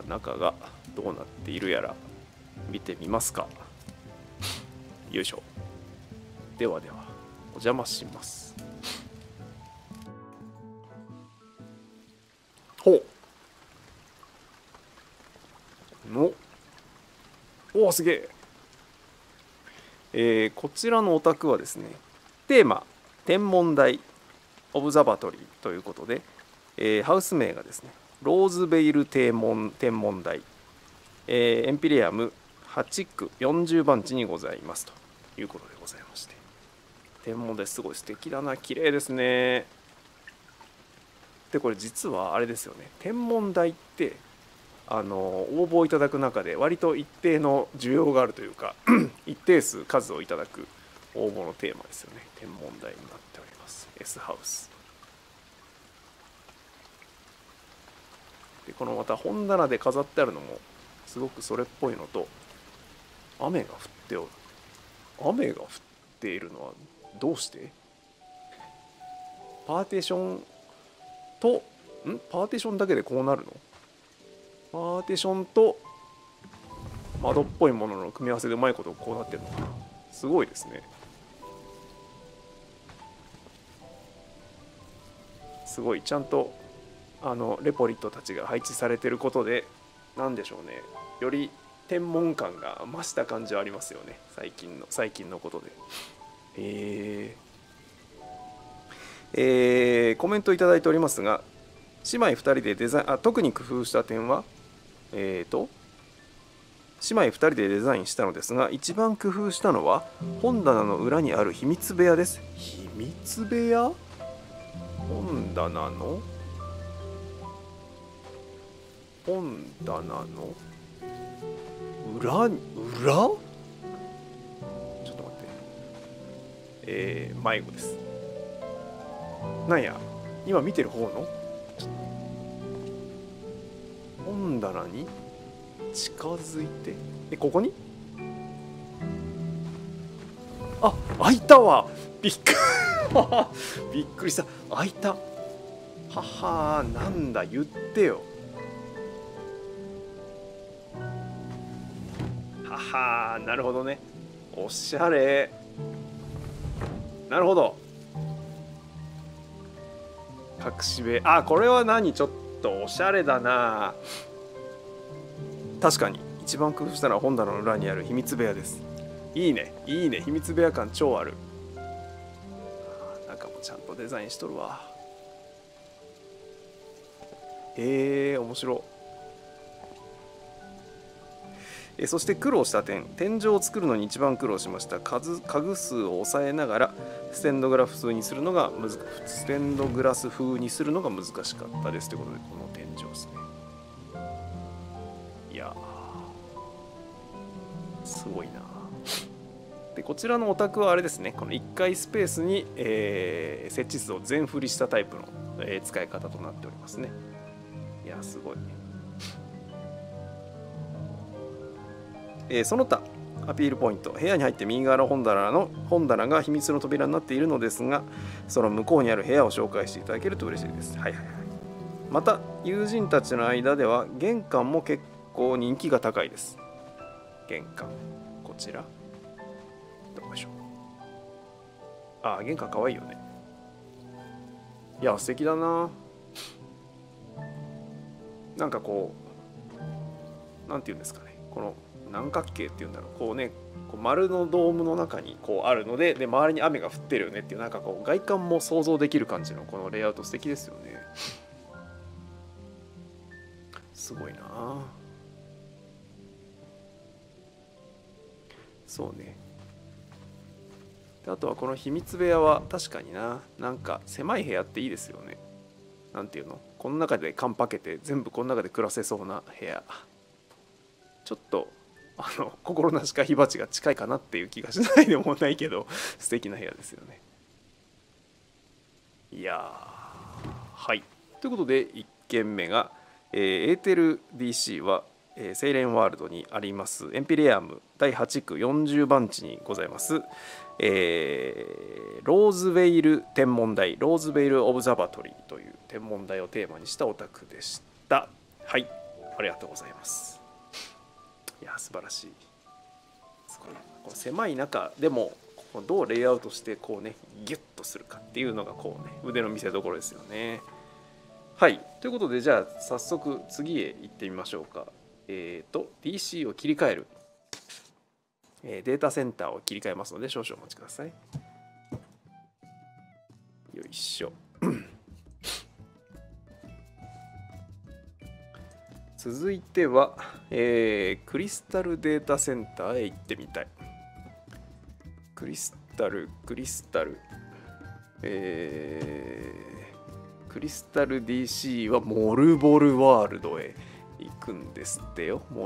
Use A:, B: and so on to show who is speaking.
A: 中がどうなっているやら見てみますか。よいしょ。ではではお邪魔します。ほうおすげえ。こちらのお宅はですね、テーマ天文台オブザバトリーということで、ハウス名がですねローズベイル天文台、エンピレアム8区40番地にございますということでございまして、天文台すごい素敵だな、綺麗ですね。でこれ実はあれですよね、天文台って応募いただく中で割と一定の需要があるというか一定数数をいただく応募のテーマですよね。天文台になっております。 S ハウスで、このまた本棚で飾ってあるのもすごくそれっぽいのと、雨が降っておる。雨が降っているのはどうして？パーテーションとパーテーションだけでこうなるの？パーテーションと窓っぽいものの組み合わせでうまいことこうなってるのかな。すごいですね。すごいちゃんとレポリットたちが配置されてることで、なんでしょうね、より天文感が増した感じはありますよね、最近のことで。コメントいただいておりますが、姉妹2人でデザイン、特に工夫した点は姉妹2人でデザインしたのですが、一番工夫したのは本棚の裏にある秘密部屋です。秘密部屋？本棚の裏？ちょっと待って、迷子です。なんや、今見てる方の本棚に近づいて、ここに開いたわ。びっくりした。開いた。ははー、なんだ、言ってよ。ははー、なるほどね。おしゃれ。なるほど。隠し部屋。これは何？ちょっとおしゃれだな。確かに一番工夫したのは本棚の裏にある秘密部屋です。いいね、いいね、秘密部屋感超ある。中もちゃんとデザインしとるわ。面白。そして苦労した点、天井を作るのに一番苦労しました。家具数を抑えながらステンドグラス風にするのが難しかったですということで、この天井ですね。いやー、すごいな。でこちらのお宅はあれですね、この1階スペースに、設置図を全振りしたタイプの、使い方となっておりますね。いやすごい。その他アピールポイント、部屋に入って右側の本棚が秘密の扉になっているのですが、その向こうにある部屋を紹介していただけると嬉しいです。また友人たちの間では玄関も結構人気が高いです。玄関、こちらどうでしょう。玄関かわいいよね。いや素敵だな。なんかこう、なんていうんですかね、この何角形っていうんだろう、こうね、こう丸のドームの中にこうあるので、周りに雨が降ってるよねっていう、なんかこう外観も想像できる感じのこのレイアウト素敵ですよね。すごいな。そうね。であとはこの秘密部屋は確かになんか狭い部屋っていいですよね。なんていうの、この中でカンパケて全部この中で暮らせそうな部屋。ちょっと心なしか火鉢が近いかなっていう気がしないでもないけど、素敵な部屋ですよね。いやはい。ということで1軒目が、エーテル DC は、セイレンワールドにありますエンピレアム第8区40番地にございます、ローズベイル天文台、ローズベイルオブザバトリーという天文台をテーマにしたお宅でした。はい。 ありがとうございます。いや素晴らしい。すごい。この狭い中でもどうレイアウトしてこうねギュッとするかっていうのがこうね腕の見せ所ですよね。はい、ということでじゃあ早速次へ行ってみましょうか。DC を切り替える、データセンターを切り替えますので少々お待ちください。よいしょ。続いては、クリスタルデータセンターへ行ってみたい。クリスタル、クリスタル DC はモルボルワールドへ行くんですってよ。